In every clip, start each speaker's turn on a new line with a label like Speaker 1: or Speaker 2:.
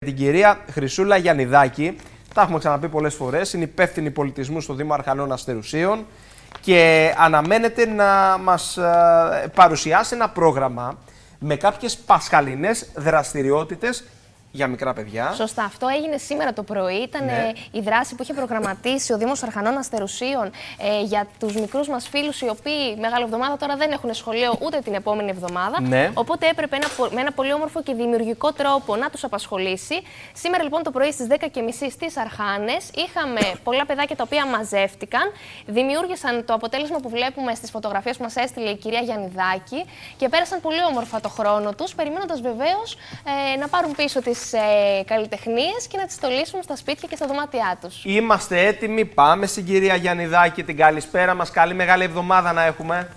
Speaker 1: Την κυρία Χρυσούλα Γιαννιδάκη, τα έχουμε ξαναπεί πολλές φορές, είναι υπεύθυνη πολιτισμού στο Δήμο Αρχανών Αστερουσίων και αναμένεται να μας παρουσιάσει ένα πρόγραμμα με κάποιες πασχαλινές δραστηριότητες για μικρά παιδιά.
Speaker 2: Σωστά. Αυτό έγινε σήμερα το πρωί. Ήταν η δράση που είχε προγραμματίσει ο Δήμος Αρχανών Αστερουσίων για τους μικρούς μας φίλους, οι οποίοι Μεγάλη Εβδομάδα τώρα δεν έχουν σχολείο ούτε την επόμενη εβδομάδα. Οπότε έπρεπε με ένα πολύ όμορφο και δημιουργικό τρόπο να τους απασχολήσει. Σήμερα λοιπόν το πρωί στις 10:30 στις Αρχάνες είχαμε πολλά παιδάκια τα οποία μαζεύτηκαν, δημιούργησαν το αποτέλεσμα που βλέπουμε στις φωτογραφίες που μας έστειλε η κυρία Γιαννιδάκη και πέρασαν πολύ όμορφα το χρόνο τους, περιμένοντας βεβαίως να πάρουν πίσω τις καλλιτεχνίες και να τις στολίσουν στα σπίτια και στα δωμάτια τους.
Speaker 1: Είμαστε έτοιμοι, πάμε στην κυρία Γιαννιδάκη, την καλησπέρα μας. Καλή Μεγάλη Εβδομάδα να έχουμε.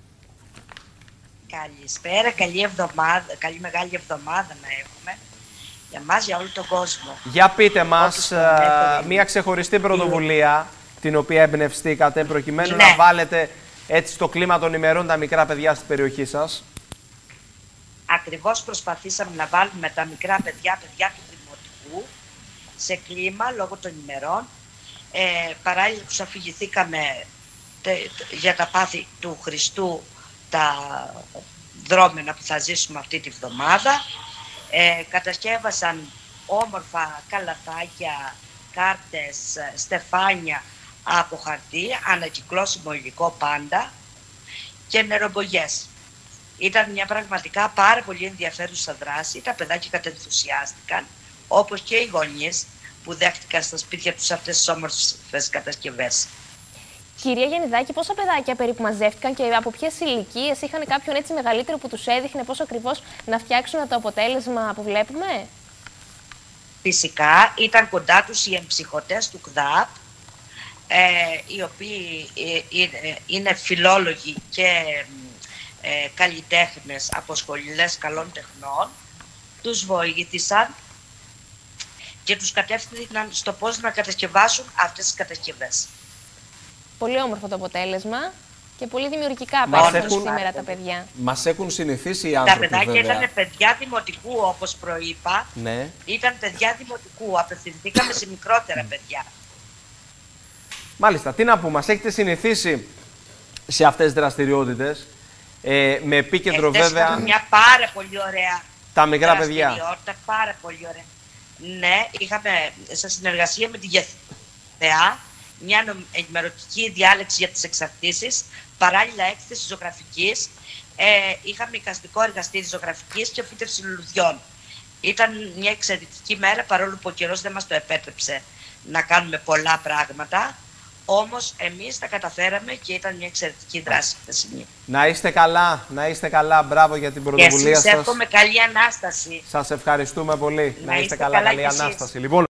Speaker 3: Καλησπέρα, καλή Μεγάλη Εβδομάδα να έχουμε για μας, για όλο τον κόσμο.
Speaker 1: Για πείτε μας μια ξεχωριστή πρωτοβουλία την οποία εμπνευστήκατε προκειμένου να βάλετε έτσι στο κλίμα των ημερών τα μικρά παιδιά στην περιοχή σας.
Speaker 3: Ακριβώς προσπαθήσαμε να βάλουμε τα μικρά παιδιά του Δημοτικού σε κλίμα λόγω των ημερών. Παράλληλα τους αφηγηθήκαμε για τα πάθη του Χριστού, τα δρόμενα που θα ζήσουμε αυτή τη βδομάδα. Κατασκεύασαν όμορφα καλαθάκια, κάρτες, στεφάνια από χαρτί, ανακυκλώσιμο υλικό πάντα και νερομπογιές. Ήταν μια πραγματικά πάρα πολύ ενδιαφέρουσα δράση. Τα παιδάκια κατενθουσιάστηκαν, όπως και οι γονείς που δέχτηκαν στα σπίτια τους αυτές τις όμορφες κατασκευές.
Speaker 2: Κυρία Γιαννιδάκη, πόσα παιδάκια περίπου μαζεύτηκαν και από ποιες ηλικίες? Είχαν κάποιον έτσι μεγαλύτερο που τους έδειχνε πώς ακριβώς να φτιάξουν το αποτέλεσμα που βλέπουμε?
Speaker 3: Φυσικά ήταν κοντά τους οι εμψυχωτές του ΚΔΑΠ, οι οποίοι είναι φιλόλογοι και καλλιτέχνες από σχολές καλών τεχνών. Τους βοήθησαν και τους κατεύθυναν στο πώς να κατασκευάσουν αυτές τις κατασκευές.
Speaker 2: Πολύ όμορφο το αποτέλεσμα και πολύ δημιουργικά πέρασαν σήμερα τα παιδιά.
Speaker 1: Μας έχουν συνηθίσει οι άνθρωποι.
Speaker 3: Τα παιδάκια ήταν παιδιά δημοτικού, όπως προείπα.
Speaker 1: Ναι.
Speaker 3: Ήταν παιδιά δημοτικού, απευθυνθήκαμε σε μικρότερα παιδιά.
Speaker 1: Μάλιστα, τι να πούμε, μας έχετε συνηθίσει σε αυτές τις δραστηριότητες. Με επίκεντρο βέβαια
Speaker 3: μια πάρα πολύ ωραία
Speaker 1: τα μικρά παιδιά.
Speaker 3: Πάρα πολύ ωραία. Ναι, είχαμε σε συνεργασία με τη ΓΕΘΕΑ μια ενημερωτική διάλεξη για τις εξαρτήσεις, παράλληλα έκθεση ζωγραφικής, είχαμε εικαστικό εργαστήρι ζωγραφικής και φύτευση λουλουδιών. Ήταν μια εξαιρετική μέρα, παρόλο που ο καιρός δεν μας το επέτρεψε να κάνουμε πολλά πράγματα. Όμως εμείς τα καταφέραμε και ήταν μια εξαιρετική δράση χθεσινή.
Speaker 1: Να είστε καλά, μπράβο για την πρωτοβουλία σας.
Speaker 3: Και εσείς εύχομαι καλή Ανάσταση.
Speaker 1: Σας ευχαριστούμε πολύ. Να είστε καλά, καλή Ανάσταση. Λοιπόν,